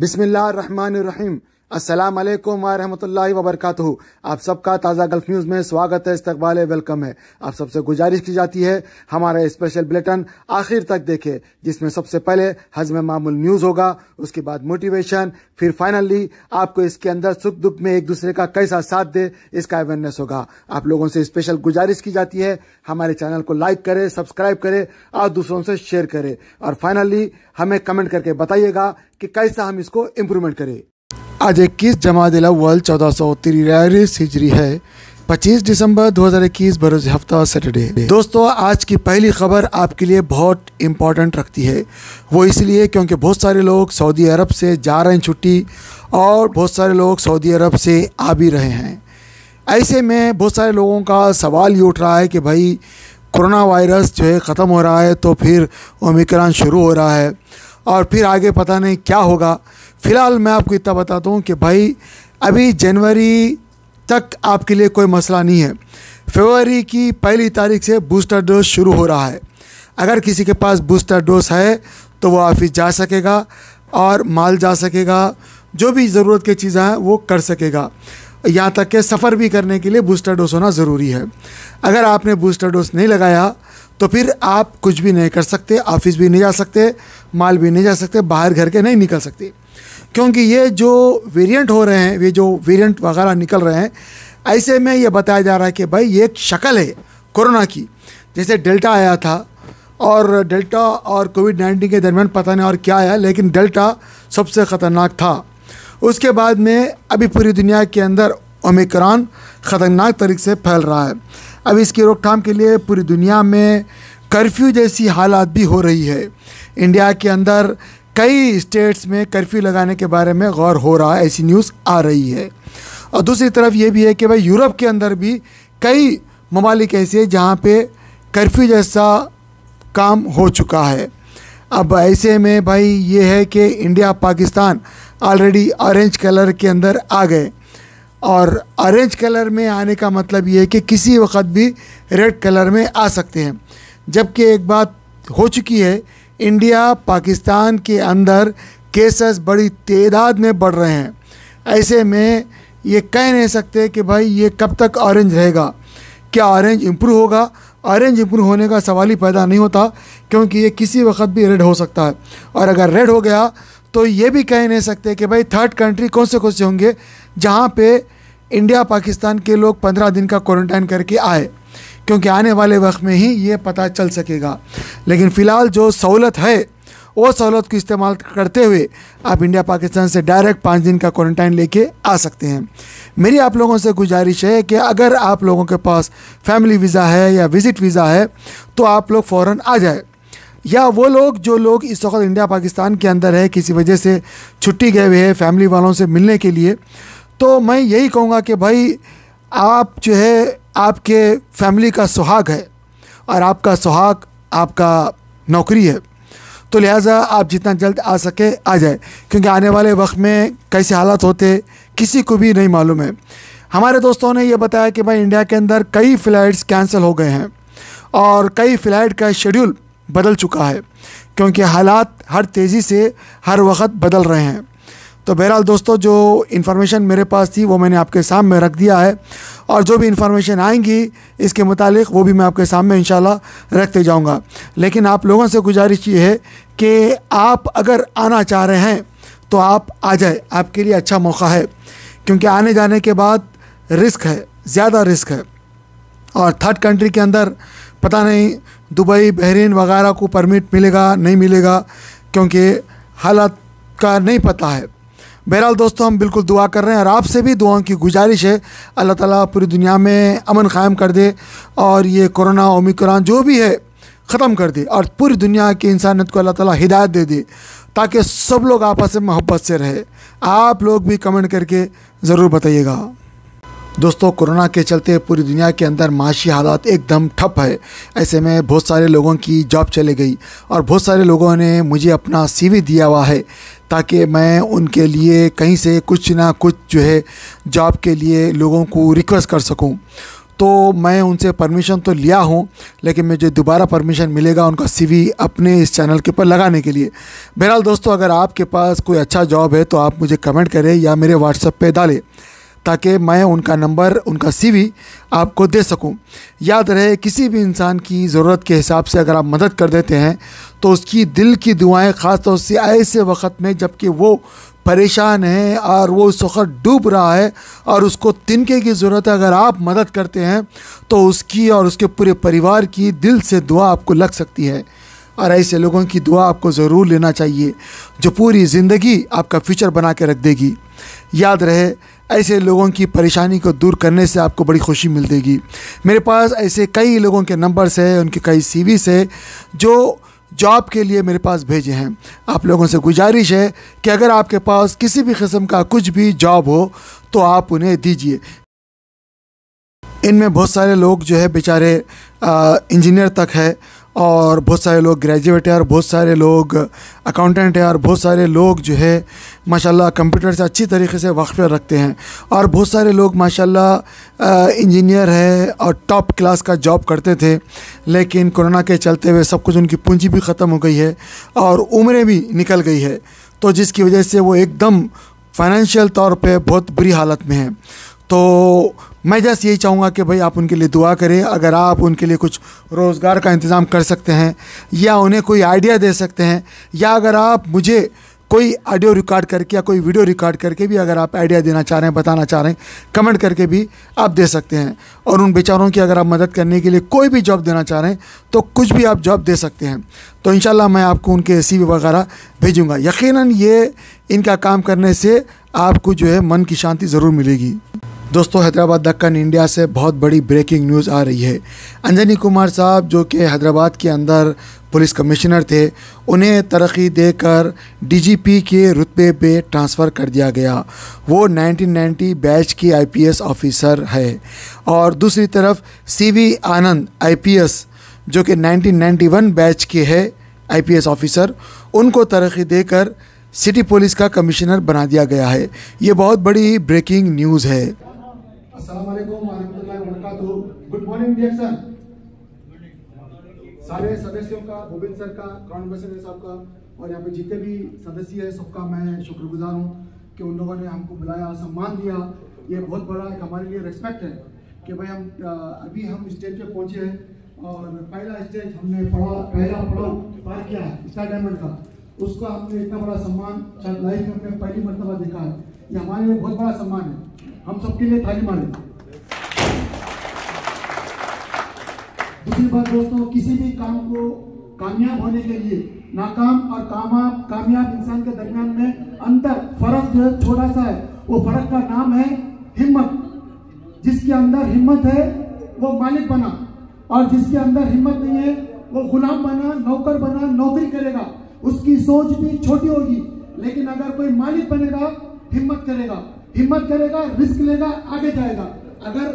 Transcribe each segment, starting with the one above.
बिस्मिल्लाहिर्रहमानिर्रहीम। अस्सलाम वालेकुम व रहमतुल्लाहि व बरकातुहू। आप सबका ताज़ा गल्फ न्यूज़ में स्वागत है, इस्तकबाल है, वेलकम है। आप सबसे गुजारिश की जाती है हमारा स्पेशल बुलेटिन आखिर तक देखें, जिसमें सबसे पहले हज़्म मामूल न्यूज़ होगा, उसके बाद मोटिवेशन, फिर फाइनली आपको इसके अंदर सुख दुख में एक दूसरे का कैसा साथ दे इसका अवेयरनेस होगा। आप लोगों से स्पेशल गुजारिश की जाती है हमारे चैनल को लाइक करें, सब्सक्राइब करें और दूसरों से शेयर करें, और फाइनली हमें कमेंट करके बताइएगा कि कैसा हम इसको इम्प्रूवमेंट करें। आज 21 जमादिल अव्वल 1443 हिजरी है, 25 दिसंबर 2021 बरोज़ हफ्ता सैटरडे। दोस्तों, आज की पहली खबर आपके लिए बहुत इम्पॉर्टेंट रखती है। वो इसलिए क्योंकि बहुत सारे लोग सऊदी अरब से जा रहे हैं छुट्टी, और बहुत सारे लोग सऊदी अरब से आ भी रहे हैं। ऐसे में बहुत सारे लोगों का सवाल ये उठ रहा है कि भाई कोरोना वायरस जो है ख़त्म हो रहा है, तो फिर ओमिक्रॉन शुरू हो रहा है और फिर आगे पता नहीं क्या होगा। फ़िलहाल मैं आपको इतना बताता हूँ कि भाई अभी जनवरी तक आपके लिए कोई मसला नहीं है। फरवरी की पहली तारीख से बूस्टर डोज शुरू हो रहा है। अगर किसी के पास बूस्टर डोज है तो वो ऑफिस जा सकेगा और माल जा सकेगा, जो भी ज़रूरत की चीज़ें हैं वो कर सकेगा। यहाँ तक कि सफ़र भी करने के लिए बूस्टर डोज होना ज़रूरी है। अगर आपने बूस्टर डोज नहीं लगाया तो फिर आप कुछ भी नहीं कर सकते, ऑफिस भी नहीं जा सकते, माल भी नहीं जा सकते, बाहर घर के नहीं निकल सकते, क्योंकि ये जो वेरिएंट हो रहे हैं, ये जो वेरिएंट वगैरह निकल रहे हैं, ऐसे में ये बताया जा रहा है कि भाई ये एक शक्ल है कोरोना की। जैसे डेल्टा आया था, और डेल्टा और कोविड-19 के दरमियान पता नहीं और क्या आया, लेकिन डेल्टा सबसे ख़तरनाक था। उसके बाद में अभी पूरी दुनिया के अंदर ओमिक्रॉन ख़तरनाक तरीके से फैल रहा है। अब इसकी रोकथाम के लिए पूरी दुनिया में कर्फ्यू जैसी हालात भी हो रही है। इंडिया के अंदर कई स्टेट्स में कर्फ्यू लगाने के बारे में गौर हो रहा है, ऐसी न्यूज़ आ रही है। और दूसरी तरफ ये भी है कि भाई यूरोप के अंदर भी कई ममालिक ऐसे हैं जहाँ पे कर्फ्यू जैसा काम हो चुका है। अब ऐसे में भाई ये है कि India Pakistan already orange colour के अंदर आ गए, और ऑरेंज कलर में आने का मतलब ये है कि किसी वक्त भी रेड कलर में आ सकते हैं। जबकि एक बात हो चुकी है, इंडिया पाकिस्तान के अंदर केसेस बड़ी तादाद में बढ़ रहे हैं। ऐसे में ये कह नहीं सकते कि भाई ये कब तक ऑरेंज रहेगा, क्या ऑरेंज इम्प्रूव होगा। ऑरेंज इम्प्रूव होने का सवाल ही पैदा नहीं होता, क्योंकि ये किसी वक्त भी रेड हो सकता है। और अगर रेड हो गया तो ये भी कह नहीं सकते कि भाई थर्ड कंट्री कौन से होंगे जहाँ पे इंडिया पाकिस्तान के लोग 15 दिन का क्वारंटाइन करके आए, क्योंकि आने वाले वक्त में ही ये पता चल सकेगा। लेकिन फ़िलहाल जो सहूलत है वो सहूलत को इस्तेमाल करते हुए आप इंडिया पाकिस्तान से डायरेक्ट 5 दिन का क्वारंटाइन लेके आ सकते हैं। मेरी आप लोगों से गुजारिश है कि अगर आप लोगों के पास फैमिली वीज़ा है या विज़िट वीज़ा है तो आप लोग फ़ौरन आ जाए, या वो लोग जो लोग इस वक्त इंडिया पाकिस्तान के अंदर है, किसी वजह से छुट्टी गए हुए हैं फैमिली वालों से मिलने के लिए, तो मैं यही कहूँगा कि भाई आप जो है आपके फैमिली का सुहाग है, और आपका सुहाग आपका नौकरी है, तो लिहाजा आप जितना जल्द आ सके आ जाए, क्योंकि आने वाले वक्त में कैसे हालात होते किसी को भी नहीं मालूम है। हमारे दोस्तों ने ये बताया कि भाई इंडिया के अंदर कई फ़्लाइट्स कैंसिल हो गए हैं, और कई फ़्लाइट का शेड्यूल बदल चुका है, क्योंकि हालात हर तेज़ी से हर वक्त बदल रहे हैं। तो बहरहाल दोस्तों, जो इन्फॉर्मेशन मेरे पास थी वो मैंने आपके सामने रख दिया है, और जो भी इन्फॉर्मेशन आएंगी इसके मुतालिक वो भी मैं आपके सामने इंशाल्लाह रखते जाऊंगा। लेकिन आप लोगों से गुजारिश ये है कि आप अगर आना चाह रहे हैं तो आप आ जाए, आपके लिए अच्छा मौका है, क्योंकि आने जाने के बाद रिस्क है, ज़्यादा रिस्क है। और थर्ड कंट्री के अंदर पता नहीं दुबई, बहरीन वगैरह को परमिट मिलेगा नहीं मिलेगा, क्योंकि हालात का नहीं पता है। बहरहाल दोस्तों, हम बिल्कुल दुआ कर रहे हैं, और आपसे भी दुआओं की गुजारिश है। अल्लाह ताला पूरी दुनिया में अमन क़ायम कर दे, और ये कोरोना ओमिक्रॉन जो भी है ख़त्म कर दे, और पूरी दुनिया की इंसानियत को अल्लाह ताला हिदायत दे दे, ताकि सब लोग आपस में मोहब्बत से रहे। आप लोग भी कमेंट करके ज़रूर बताइएगा। दोस्तों, कोरोना के चलते पूरी दुनिया के अंदर माशी हालात एकदम ठप है। ऐसे में बहुत सारे लोगों की जॉब चले गई, और बहुत सारे लोगों ने मुझे अपना CV दिया हुआ है, ताकि मैं उनके लिए कहीं से कुछ ना कुछ जो है जॉब के लिए लोगों को रिक्वेस्ट कर सकूं। तो मैं उनसे परमिशन तो लिया हूँ, लेकिन मुझे दोबारा परमिशन मिलेगा उनका CV अपने इस चैनल के ऊपर लगाने के लिए। बहरहाल दोस्तों, अगर आपके पास कोई अच्छा जॉब है तो आप मुझे कमेंट करें या मेरे व्हाट्सएप पे डालें, ताकि मैं उनका नंबर, उनका CV आपको दे सकूं। याद रहे, किसी भी इंसान की ज़रूरत के हिसाब से अगर आप मदद कर देते हैं तो उसकी दिल की दुआएं, ख़ास तौर से ऐसे वक्त में जबकि वो परेशान है और वो उस वक्त डूब रहा है और उसको तिनके की ज़रूरत है, अगर आप मदद करते हैं तो उसकी और उसके पूरे परिवार की दिल से दुआ आपको लग सकती है। और ऐसे लोगों की दुआ आपको ज़रूर लेना चाहिए जो पूरी ज़िंदगी आपका फ्यूचर बना के रख देगी। याद रहे, ऐसे लोगों की परेशानी को दूर करने से आपको बड़ी खुशी मिलेगी। मेरे पास ऐसे कई लोगों के नंबर्स हैं, उनके कई CVs है जो जॉब के लिए मेरे पास भेजे हैं। आप लोगों से गुजारिश है कि अगर आपके पास किसी भी किस्म का कुछ भी जॉब हो तो आप उन्हें दीजिए। इनमें बहुत सारे लोग जो है बेचारे इंजीनियर तक है, और बहुत सारे लोग ग्रेजुएट है, और बहुत सारे लोग अकाउंटेंट है, और बहुत सारे लोग जो है माशाल्लाह कंप्यूटर से अच्छी तरीके से वाक़फ़ियत रखते हैं, और बहुत सारे लोग माशाल्लाह इंजीनियर है और टॉप क्लास का जॉब करते थे, लेकिन कोरोना के चलते हुए सब कुछ, उनकी पूंजी भी ख़त्म हो गई है और उम्रें भी निकल गई है, तो जिसकी वजह से वो एकदम फाइनेंशियल तौर पे बहुत बुरी हालत में हैं। तो मैं जस्ट यही चाहूँगा कि भाई आप उनके लिए दुआ करें। अगर आप उनके लिए कुछ रोज़गार का इंतज़ाम कर सकते हैं या उन्हें कोई आइडिया दे सकते हैं, या अगर आप मुझे कोई ऑडियो रिकॉर्ड करके या कोई वीडियो रिकॉर्ड करके भी अगर आप आइडिया देना चाह रहे हैं, बताना चाह रहे हैं, कमेंट करके भी आप दे सकते हैं। और उन बेचारों की अगर आप मदद करने के लिए कोई भी जॉब देना चाह रहे हैं तो कुछ भी आप जॉब दे सकते हैं। तो इंशाल्लाह मैं आपको उनके CV वगैरह भेजूँगा। यकीनन ये इनका काम करने से आपको जो है मन की शांति ज़रूर मिलेगी। दोस्तों, हैदराबाद दक्कन इंडिया से बहुत बड़ी ब्रेकिंग न्यूज़ आ रही है। अंजनी कुमार साहब जो कि हैदराबाद के अंदर पुलिस कमिश्नर थे, उन्हें तरक्की देकर DGP के रुतबे पे ट्रांसफ़र कर दिया गया। वो 1990 बैच की IPS ऑफिसर है। और दूसरी तरफ CV आनंद IPS जो कि 1991 बैच के है IPS ऑफिसर, उनको तरक्की देकर सिटी पुलिस का कमिश्नर बना दिया गया है। ये बहुत बड़ी ब्रेकिंग न्यूज़ है। अस्सलाम वालेकुम व रहमतुल्लाहि व बरकातहू। Good morning dear sir. सारे सदस्यों का, गोविंद सर का, क्रॉन एम्बेसडर साहब का, और यहाँ पे जितने भी सदस्य हैं सबका मैं शुक्रगुजार हूँ कि उन लोगों ने हमको बुलाया, सम्मान दिया। ये बहुत बड़ा एक हमारे लिए रिस्पेक्ट है कि भाई हम अभी हम स्टेज पे पहुँचे हैं और पहला स्टेज हमने पहला पड़ाव पार किया है स्टार डायमंड का। उसका हमने इतना बड़ा सम्मान शायद लाइफ में हमने पहली मरतबा देखा है। ये हमारे लिए बहुत बड़ा सम्मान है। हम सबके लिए ताली मारें। दूसरी बात दोस्तों, किसी भी काम को कामयाब होने के लिए नाकाम और कामयाब इंसान के दरमियान में अंतर फर्क जो है छोटा सा है। वो फर्क का नाम है हिम्मत। जिसके अंदर हिम्मत है वो मालिक बना, और जिसके अंदर हिम्मत नहीं है वो गुलाम बना, नौकर बना, नौकरी करेगा। उसकी सोच भी छोटी होगी, लेकिन अगर कोई मालिक बनेगा, हिम्मत करेगा, रिस्क लेगा, आगे जाएगा। अगर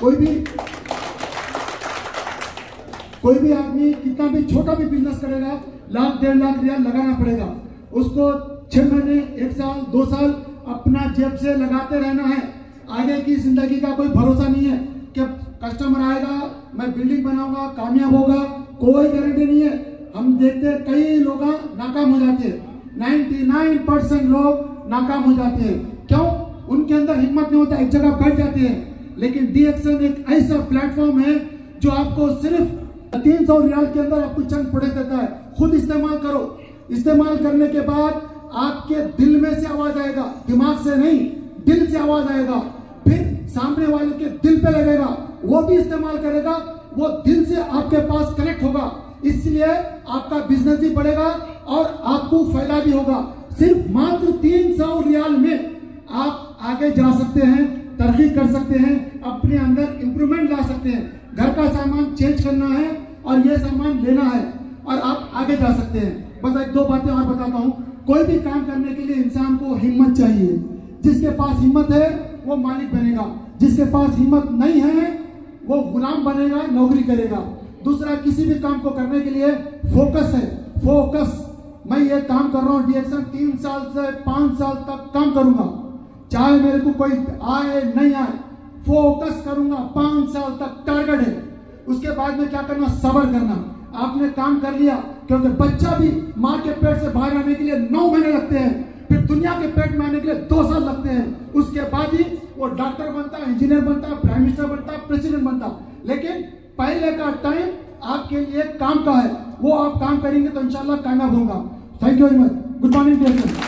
कोई भी आदमी कितना भी छोटा भी बिजनेस करेगा, 1 लाख 1.5 लाख रियाल लगाना पड़ेगा। उसको 6 महीने, 1 साल, 2 साल अपना जेब से लगाते रहना है। आगे की जिंदगी का कोई भरोसा नहीं है कि कस्टमर आएगा, मैं बिल्डिंग बनाऊंगा, कामयाब होगा, कोई गारंटी नहीं है। हम देखते हैं कई लोग नाकाम हो जाते हैं, 99% लोग नाकाम हो जाते हैं। क्यों? उनके अंदर हिम्मत नहीं होता, एक जगह बैठ जाते हैं। लेकिन DXN एक ऐसा प्लेटफॉर्म है जो आपको सिर्फ 300 रियाल के अंदर आपको चंद पड़े देता है। खुद इस्तेमाल करो। इस्तेमाल करने के बाद आपके दिल में से आवाज आएगा, दिमाग से नहीं, दिल से आवाज आएगा। फिर सामने वाले के दिल पे लगेगा, वो भी इस्तेमाल करेगा, वो दिल से आपके पास कनेक्ट होगा। इसलिए आपका बिजनेस भी बढ़ेगा और आपको फायदा भी होगा। सिर्फ मात्र 300 रियाल में आप आगे जा सकते हैं, तरक्की कर सकते हैं, अपने अंदर इंप्रूवमेंट ला सकते हैं। घर का सामान चेंज करना है और ये सामान लेना है और आप आगे जा सकते हैं। बस 1-2 बातें और बताता हूँ। कोई भी काम करने के लिए इंसान को हिम्मत चाहिए। जिसके पास हिम्मत है वो मालिक बनेगा, जिसके पास हिम्मत नहीं है वो गुलाम बनेगा, नौकरी करेगा। दूसरा, किसी भी काम को करने के लिए फोकस है। फोकस। मैं ये काम कर रहा हूँ DXN 3 साल से 5 साल तक काम करूंगा, चाहे मेरे को कोई आए नहीं आए। फोकस करूंगा, 5 साल तक टारगेट है। उसके बाद में क्या करना, सब्र करना। आपने काम कर लिया, क्योंकि बच्चा भी माँ के पेट से बाहर आने के लिए 9 महीने लगते हैं, फिर दुनिया के पेट में आने के लिए 2 साल लगते हैं। उसके बाद ही वो डॉक्टर बनता, इंजीनियर बनता, प्राइम मिनिस्टर बनता, प्रेसिडेंट बनता। लेकिन पहले का टाइम आपके लिए काम का है, वो आप काम करेंगे तो इंशाल्लाह कामयाब होगा। Thank you very much. Good morning dear sir.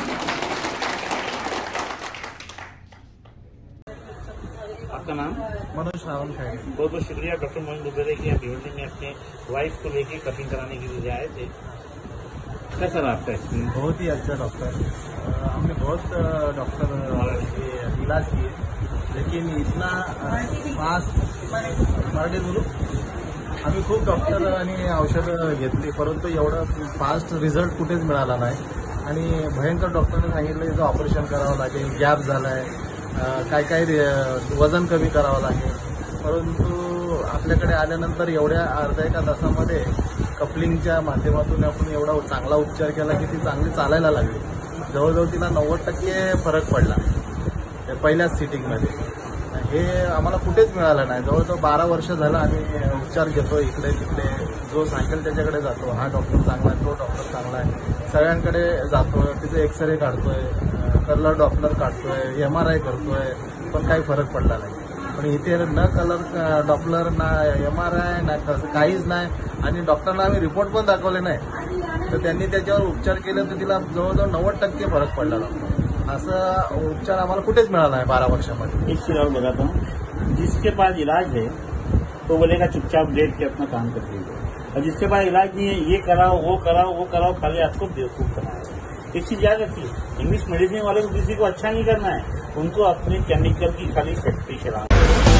आपका नाम? मनोज रावल है। बहुत बहुत शुक्रिया डॉक्टर मोइन दुबे कि आप भिवंडी में अपने वाइफ को लेके कटिंग कराने के लिए आए थे। कैसा रहा आपका एक्सपीरियंस? बहुत ही अच्छा डॉक्टर, हमने बहुत डॉक्टर इलाज किए, लेकिन इतना फास्ट मराठी बोलू, आम्ही खूप डॉक्टर आणि औषधं घेतली, परंतु एवढं फास्ट रिझल्ट कुठेच मिळाला नाही। आणि भयंकर डॉक्टरने सांगितलं याचं ऑपरेशन करावं लागेल, गॅप झालाय, काय काय वजन कमी करावं लागेल, परंतु आपल्याकडे आल्यानंतर एवढ्या अर्ध्या एका तासामध्ये कपलिंगच्या माध्यमातून आपण एवढा चांगला उपचार केला की ती चांगली चालायला लागली। जवळजवळ तिला 90% फरक पडला पहिल्याच सिटिंगमध्ये। हे आम्हाला कुठेच मिळालं नाही। जवळजवळ 12 वर्ष झालं आम्ही उपचार घेतो, इकडे तिकडे जो सांगेल त्याच्याकडे जातो, हा डॉक्टर चांगला आहे, तो डॉक्टर चांगला आहे, सगळ्यांकडे जातोय, तिचे एक्सरे काढतोय, कलर डॉप्लर काढतोय, MRI करतोय, पण काही फरक पडला नाही। पण इथे न कलर डॉप्लर ना MRI ना काहीच नाही, आणि डॉक्टरना आम्ही रिपोर्ट पण दाखवले नाही, तर त्यांनी त्याच्यावर उपचार केले तर तिला जवळजवळ 90% फरक पडला। असं उपचार आम्हाला कुठेच मिळाला आहे 12 वर्षामध्ये। एक चीज और बताता हूँ, जिसके पास इलाज है तो बोलेगा चुपचाप लेट के अपना काम कर दीजिए, और जिसके पास इलाज नहीं है ये कराओ वो कराओ वो कराओ, खाली आपको बेवकूफ बनाएगा। एक चीज याद रखिए, इंग्लिश मेडिसिन वाले को किसी को अच्छा नहीं करना है, उनको अपने केमिकल की खाली फैक्ट्री चलाना है।